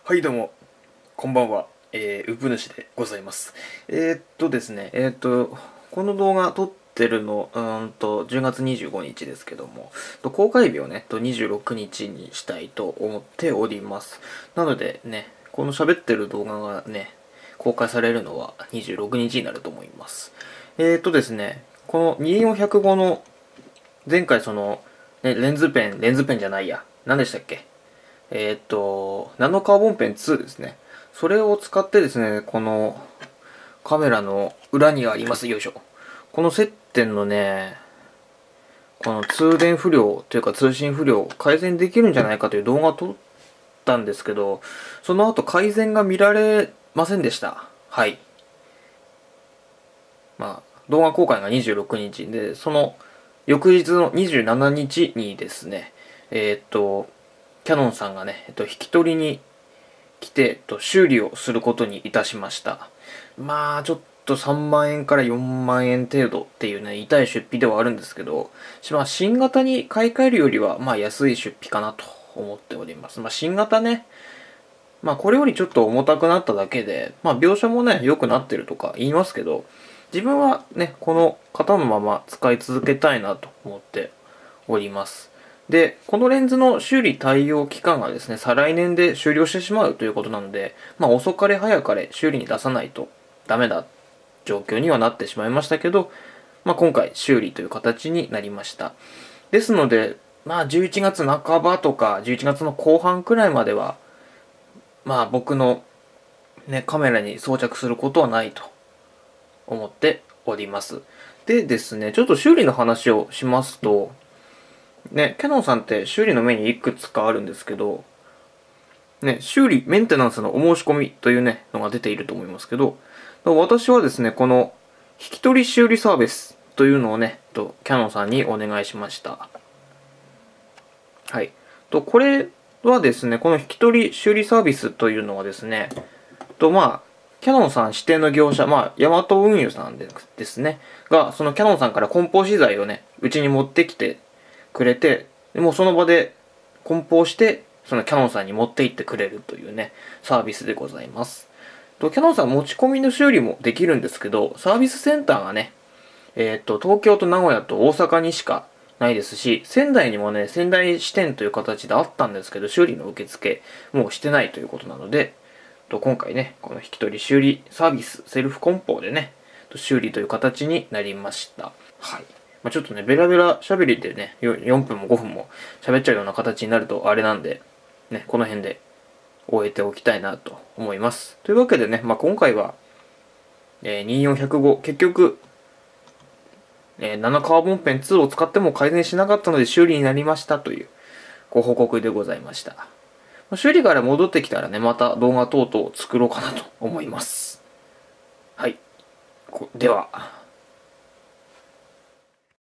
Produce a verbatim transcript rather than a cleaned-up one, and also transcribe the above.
はいどうも、こんばんは、えー、うぶ主でございます。えー、っとですね、えー、っと、この動画撮ってるの、うーんと、じゅうがつにじゅうごにちですけども、公開日をね、にじゅうろくにちにしたいと思っております。なのでね、この喋ってる動画がね、公開されるのはにじゅうろくにちになると思います。えー、っとですね、このにせんよんひゃくごの、前回その、ね、レンズペン、レンズペンじゃないや、何でしたっけえー、っと、ナノカーボンペンツーですね。それを使ってですね、このカメラの裏にあります、よいしょ。この接点のね、この通電不良というか通信不良を改善できるんじゃないかという動画を撮ったんですけど、その後改善が見られませんでした。はい。まあ、動画公開がにじゅうろくにちで、その翌日のにじゅうしちにちにですね、えー、っと、キヤノンさんがね、えっと、引き取りに来て、えっと、修理をすることにいたしました。まあ、ちょっとさんまんえんからよんまんえん程度っていうね、痛い出費ではあるんですけど、まあ、新型に買い替えるよりは、まあ、安い出費かなと思っております。まあ、新型ね、まあ、これよりちょっと重たくなっただけで、まあ、描写もね、良くなってるとか言いますけど、自分はね、この型のまま使い続けたいなと思っております。で、このレンズの修理対応期間がですね、再来年で終了してしまうということなので、まあ遅かれ早かれ修理に出さないとダメだ状況にはなってしまいましたけど、まあ今回修理という形になりました。ですので、まあじゅういちがつなかばとかじゅういちがつの後半くらいまでは、まあ僕のね、カメラに装着することはないと思っております。でですね、ちょっと修理の話をしますと、ね、キヤノンさんって修理のメニューいくつかあるんですけど、ね、修理、メンテナンスのお申し込みというね、のが出ていると思いますけど、私はですね、この引き取り修理サービスというのをね、とキヤノンさんにお願いしました。はい。と、これはですね、この引き取り修理サービスというのはですね、と、まあ、キヤノンさん指定の業者、まあ、ヤマト運輸さんですね、が、そのキヤノンさんから梱包資材をね、うちに持ってきてくれて、でもうその場で梱包して、そのキヤノンさんに持って行ってくれるというね、サービスでございます。と、キヤノンさん持ち込みの修理もできるんですけど、サービスセンターがね、えっと、東京と名古屋と大阪にしかないですし、仙台にもね、仙台支店という形であったんですけど、修理の受付もうしてないということなので、と今回ね、この引き取り修理サービス、セルフ梱包でね、修理という形になりました。はい。まあ、ちょっとね、ベラベラ喋りでね、よんぷんもごふんも喋っちゃうような形になるとあれなんで、ね、この辺で終えておきたいなと思います。というわけでね、まあ、今回は、えー、にせんよんひゃくご、結局、えー、ナノカーボンペンツーを使っても改善しなかったので修理になりましたというご報告でございました。修理から戻ってきたらね、また動画等々作ろうかなと思います。はい。では。